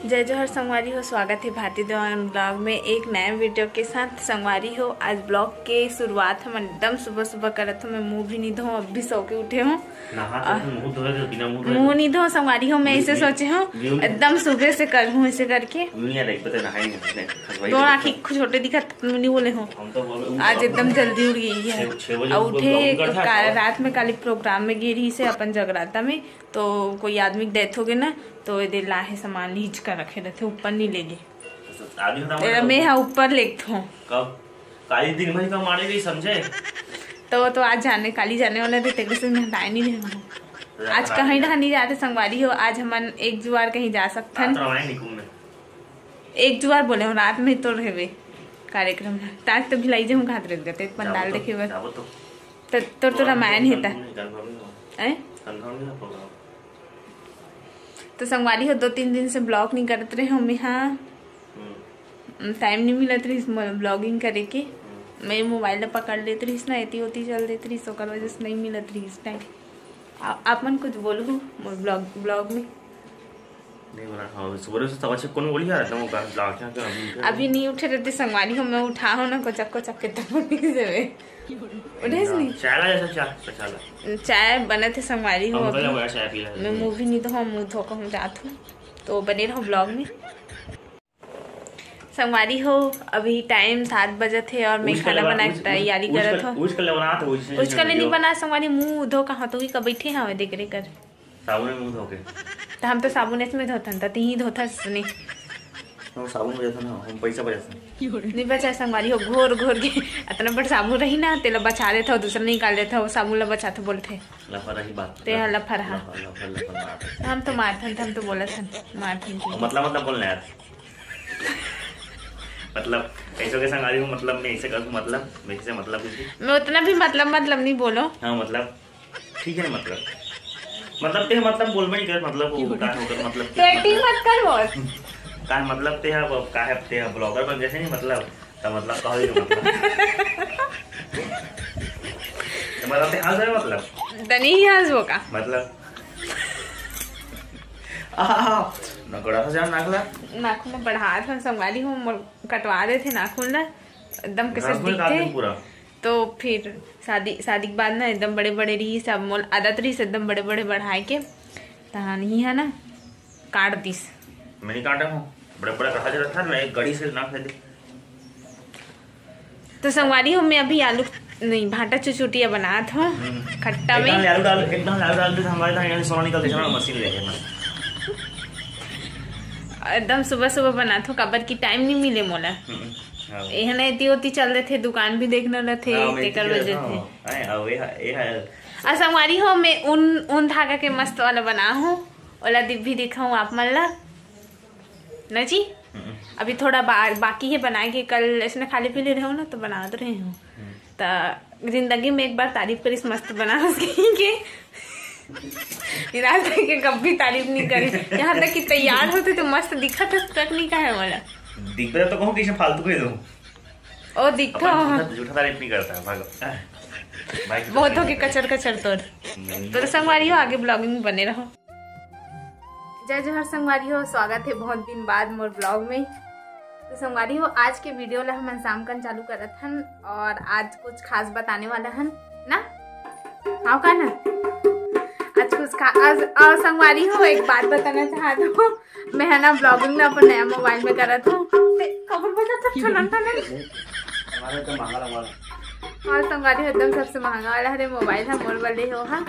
जय जोहर संगवारी हो। स्वागत है भारतीय दीवान ब्लॉग में एक नए वीडियो के साथ। संगवारी हो, आज ब्लॉग के शुरुआत हम एकदम सुबह सुबह करत हो। मैं मुंह भी नहीं धो, अब भी सो के उठे हूँ। मुंह नहीं धो संगवारी हो, मैं इसे सोचे हूँ एकदम सुबह से कर हूँ इसे करके। दो आँखें छोटे दिखत नहीं बोले हो। आज एकदम जल्दी उठ गई है और उठे। रात में काली प्रोग्राम में गिरी से अपन जगराता में, तो कोई आदमी डेथ हो गए ना, तो ये लाहे सामान लीच कर रखे रहते, ऊपर नहीं ले गए। मैं हाँ ऊपर लेट हूँ। कब काली दिन भर का मारे गई समझे। तो आज जाने काली जाने वाले थे, तेरे से मैं हटाए नहीं रहे। आज कहीं नहीं जाते संगवारी हो। आज हम एक जुआर कहीं जा सकते हैं। एक जुआर बोले हो, रात में तो रहे कार्यक्रम है। ताज तो भिलाई जे घात रख देते पंडाल देखे बस। तो रामायण है तो संगवारी हो। 2-3 दिन से ब्लॉग नहीं करते रहे हम। यहाँ टाइम नहीं मिलत रही ब्लॉगिंग करे के। मैं मोबाइल पकड़ लेती रही ना, इतनी होती चल देती रही, सोकर वजह से नहीं मिलत रही इस टाइम। आप मन कुछ बोलो ब्लॉग में। अभी नहीं उठे रहते संगवारी हो। मैं उठा हूँ ना कोचक के तक उठे नहीं। चाय बने थे संगवारी हो। मैं मुँह भी नहीं धो, मुँह धोकर हूँ जात हूँ। तो बने रहो ब्लॉग में संगवारी हो। अभी टाइम 7 बजे थे और मैं खाना बना के तैयारी करत हूँ। उसका नहीं बना संगवारी। मुँह धो कहाँ तो कब बैठे हैं देख रे कर साबुन में मुंह धोके। तो हम तो साबुन में धोतन था, तीन धोता नहीं। साबुन बजा ना, हम पैसा बजा नहीं बचा संगवारी हो। घोर के इतना बड़ा साबुन रही ना, तेला बचा देता हो, दूसरा निकाल देता हो। साबुन ला बचा तो बोलते लफा रही बात ते लफा रहा। हम तो मारथन, हम तो बोला था मारथन। मतलब बोलना यार। मतलब ऐसे के संगवारी हो, मतलब मैं ऐसे करूँ, मतलब मैं ऐसे मतलब मैं उतना भी मतलब नहीं बोलो। हाँ मतलब ठीक है। मतलब ते मतलब बोल में नहीं कर, मतलब का होकर मतलब तो एक्टिंग मत कर बोल का मतलब ते है ते ब्लॉगर बन जैसे नहीं मतलब तो मतलब कह दे मतलब ते हाल है मतलब दनी हाल वो का मतलब नगड़ा सा जान नाखून में बढ़ा था संगवारी हो। कटवा रहे थे नाखून ना, एकदम कैसे दिखते पूरा। तो फिर शादी के बाद ना एकदम बड़े बड़े रही सब मोल आदत रही एकदम बड़े बढ़ाए के नहीं है ना, काट दिस। मैं नहीं काटा हूँ, बड़े कहा जाता था ना, एक गड़ी से ना फैले। तो संगवारी हो मैं अभी आलू नहीं भाटा चुचुटिया बना था खट्टा में। एकदम आलू डाल दे हमारे यहाँ सोना निकलते ना, मशीन ले एकदम सुबह बना था। कबर की टाइम नहीं मिले मोला। यहाँ इतनी होती चल रहे थे, दुकान भी देखने रहे थे, तेकर वजह थे। संगवारी हो मैं ऊन धागा के मस्त वाला बना हूँ, वाला भी दिखाऊँ आप मन ला न जी। अभी थोड़ा बाकी है बनाए के, कल इसने खाली पीले रहे हो ना तो बना रहे हूँ। तो जिंदगी में एक बार तारीफ करीस मस्त बना के रात के कभी तारीफ नहीं करी। यहाँ तक कि तैयार होते तो मस्त दिखा तक नहीं का है वाला दिख रहा तो कहूँ कि फालतू कह दूँ। ओ दिखा झूठा तारीफ नहीं करता भाग बहुत हो के कचर तोड़। तो संगवारी हो आगे ब्लॉगिंग में बने रहो। जय जोहर संगवारी हो। स्वागत है बहुत दिन बाद मोर ब्लॉग में। तो संगवारी हो आज के वीडियो ला हम शाम कन चालू करत हन और आज कुछ खास बताने वाला हन ना। हाँ का ना आज कुछ खास। और संगवारी हो एक बात बताना चाहता हूँ, मैं है ना ब्लॉगिंग ना अपन नया मोबाइल में करत हूँ। खबर बता था चलन था ना। और संगवारी एकदम सबसे महंगा वाला हरे मोबाइल है मोर वाले हो। हाँ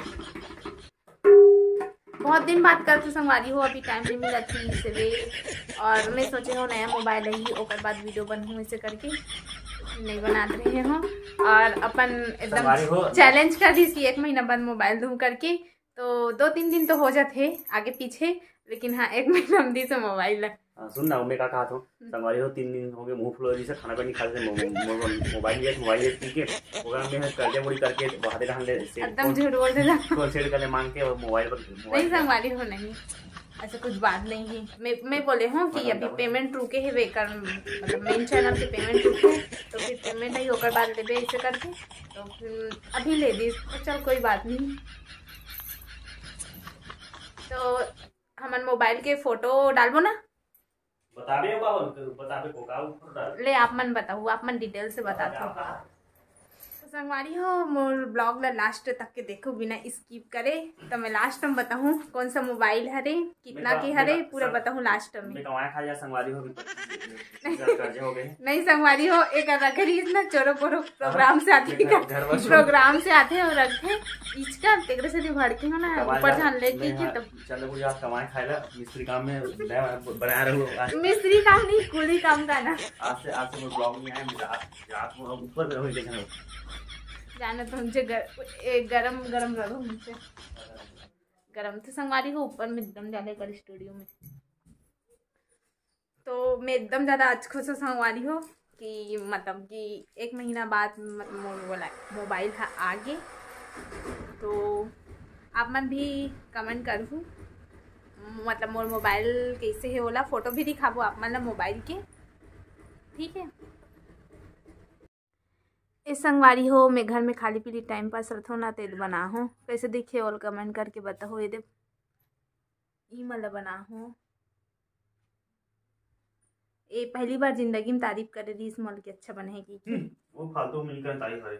बहुत दिन बात करते संगवारी हो, अभी टाइम नहीं मिला थी इसलिए। और मैं सोचे हो नया मोबाइल ही ओकर बाद वीडियो बनूँ इसे करके नहीं बना रहे हो। और अपन एकदम चैलेंज कर दी कि 1 महीना बाद मोबाइल दूँ करके। तो 2-3 दिन तो हो जाते आगे पीछे, लेकिन हाँ 1 महीना हम दी से मोबाइल। सुन ना मैं कहा था संगवारी हो 3 दिन हो गए मुंह फुल से खाना नहीं खाते मोबाइल पी के में कर्जे मुड़ी करके बहादे रहने एकदम झूठ बोल देना सेट करने मांग के मोबाइल पर नहीं संगवारी हो नहीं ऐसा कुछ बात नहीं है। मैं बोले हूँ कि अभी पेमेंट रुके है बेकर, मतलब मेन चैनल के पेमेंट रुके तो फिर पेमेंट ही होकर बाद ले ऐसे करके तो फिर अभी ले दी तो चल कोई बात नहीं। तो हमारे मोबाइल के फोटो डालबो ना बताबे बताबे को का ले आप मन बताओ, आप मन डिटेल से बता दो। तो संगवारी हो मोर ब्लॉग ला लास्ट तक के देखो बिना स्किप करे, तो मैं लास्ट में बताऊँ कौन सा मोबाइल हरे, कितना के हरे, पूरा बताऊँ लास्ट में। खा जा संगवारी हो नहीं संगवारी हो एक रखरी इतना चोरो पोरो प्रोग्राम से आते प्रोग्राम से आते और रखे इसका तेरे से भड़के हो ना ऊपर जान लेके के तब चलो मुझे आप कमाए खाएला मिस्त्री काम में बना रहो। मिस्त्री काम नहीं कुली काम का ना। आज से मैं ब्लॉग में आया रात में ऊपर रहो देखना जाना तो मुझे गरम गरम रहो मुझे गरम तो संगवारी हो ऊपर में एकदम ज्यादा कर स्टूडियो में। तो मैं एकदम ज़्यादा आज खुश संगवारी हो कि मतलब कि 1 महीना बाद मोबाइल है आगे। तो आप मन भी कमेंट करूँ मतलब मोर मोबाइल कैसे है बोला, फोटो भी दिखाबो आप मन मोबाइल के, ठीक है। इस संगवारी हो मैं घर में खाली पीली टाइम पास रखो ना तेल बना हो कैसे दिखे और कमेंट करके बताओ। ये मतलब बना हो ये पहली बार जिंदगी में तारीफ करे रही इस मॉल की अच्छा बनेगी वो फालतू मिलकर तारीफ करे।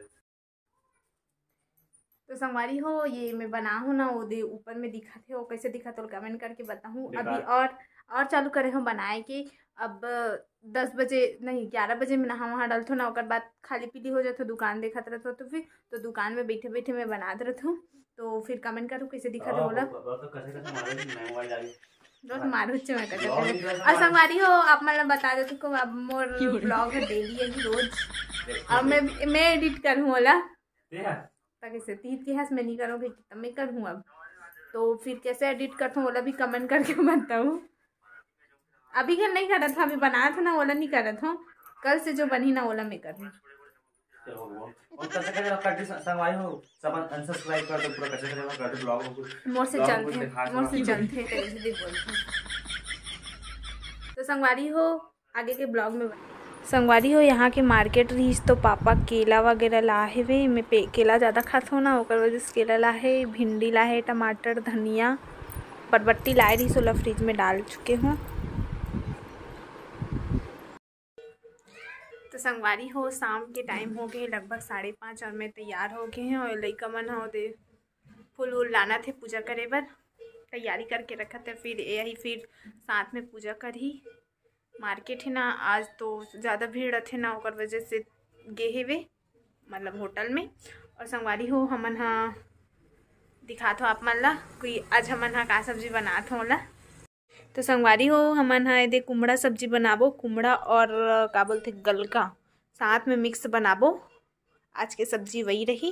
तो संगवारी हो ये मैं बना हूँ ना वो दे ऊपर में दिखा थे वो कैसे दिखा तो कमेंट करके बताऊँ। अभी और चालू करे हो बनाए के अब 10 बजे नहीं 11 बजे में नहा वहाँ डालते ना, बाद खाली पीली हो जाते दुकान देखत रहते तो फिर तो दुकान में बैठे बैठे मैं बना रहता हूँ। तो फिर कमेंट करूँ कैसे दिखा थे बोला रोज मारू मैं करते और संगवारी हो आप मतलब बता देते को अब मोर ब्लॉग है डेली है रोज और मैं एडिट करूँ बोला ताकि से तीत के हंस मैं नहीं करूँगी तब मैं करूँ अब। तो फिर कैसे एडिट करता हूँ बोला भी कमेंट करके बताऊँ। अभी क्या नहीं कर रहा था, अभी बनाया था ना बोला नहीं कर रहा था, कल से जो बनी ना बोला मैं कर रही मोर से चलते तो संगवारी हो आगे के ब्लॉग में संगवारी हो यहाँ के मार्केट रही तो पापा केला वगैरह लाहे वे मैं केला ज़्यादा खाता हूँ ना ओकर वजह से केला लाहे, भिंडी लाहे, टमाटर, धनिया, बरबट्टी लाए रही सोला फ्रिज में डाल चुके हूँ। तो संगवारी हो शाम के टाइम हो गए लगभग 5:30 और मैं तैयार हो गए हैं और लइका मन हो दे फूल वूल लाना थे पूजा करे बर तैयारी करके रखा थे। फिर यही फिर साथ में पूजा कर ही मार्केट है ना आज तो ज़्यादा भीड़ थे ना ओकर वजह से गे हे वे मतलब होटल में। और संगवारी हो हमन हाँ दिखा थो आप मन ला कोई आज हमन हाँ का सब्जी बना थो ला। तो संगवारी हो हमन हाँ दे कुमड़ा सब्जी बनाबो, कुमड़ा और का बोलते गलका साथ में मिक्स बनाबो। आज के सब्जी वही रही।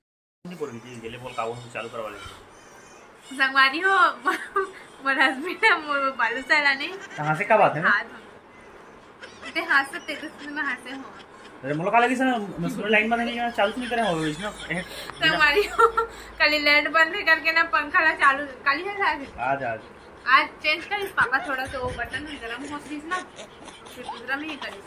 संगवारी हो मोर हस्बैंड मोर बालू सलाने कहां से का बात है ते हाथ से तेरे में हाथ से हो अरे मोला का लगी सर मसूर लाइन बंद नहीं चालू नहीं करे हो इसना संगवारी हो कल लाइट बंद करके ना पंखा ला चालू काली है आज चेंज कर पापा थोड़ा सा वो बटन गरम हो प्लीज ना फिर दूसरा में ही करी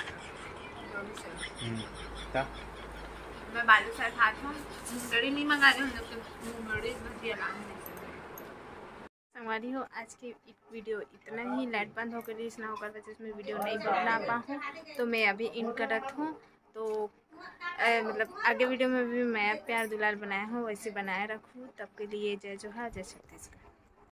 क्या मैं बालू साथ हाथ में मुंगड़ी नहीं मंगा रही हूँ जब मुंगड़ी बस ये लाने संगवारी हो आज की वीडियो इतना ही लाइट बंद होकर इसना होकर वजह से वीडियो नहीं बना पाऊँ तो मैं अभी इन करत हूँ। तो मतलब आगे वीडियो में भी मैं प्यार दुलार बनाया हूँ वैसे बनाए रखूँ। तब के लिए जय जोहार जय छत्तीसगढ़।